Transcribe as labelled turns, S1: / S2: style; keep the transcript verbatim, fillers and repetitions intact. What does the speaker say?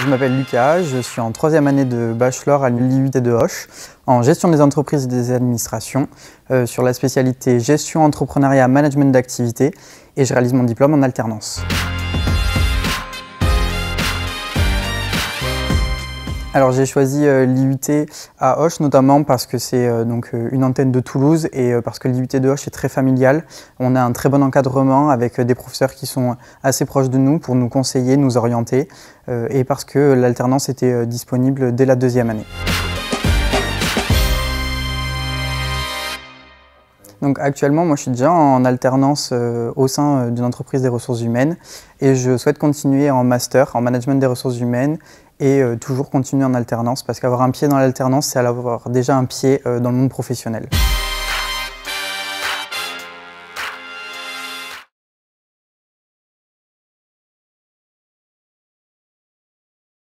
S1: Je m'appelle Lucas, je suis en troisième année de bachelor à l'I U T de Auch, en gestion des entreprises et des administrations, euh, sur la spécialité gestion, entrepreneuriat, management d'activité, et je réalise mon diplôme en alternance. Alors j'ai choisi euh, l'I U T à Auch notamment parce que c'est euh, donc euh, une antenne de Toulouse et euh, parce que l'I U T de Auch est très familial. On a un très bon encadrement avec euh, des professeurs qui sont assez proches de nous pour nous conseiller, nous orienter euh, et parce que l'alternance était euh, disponible dès la deuxième année. Donc actuellement, moi je suis déjà en alternance euh, au sein euh, d'une entreprise des ressources humaines et je souhaite continuer en master en management des ressources humaines et euh, toujours continuer en alternance parce qu'avoir un pied dans l'alternance, c'est avoir déjà un pied euh, dans le monde professionnel.